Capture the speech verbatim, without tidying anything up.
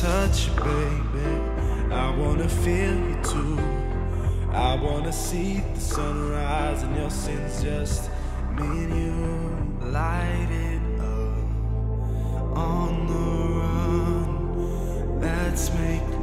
touch you, baby. I wanna feel you too. I wanna see the sunrise and your sins, just me and you. Light it up on the run. Let's make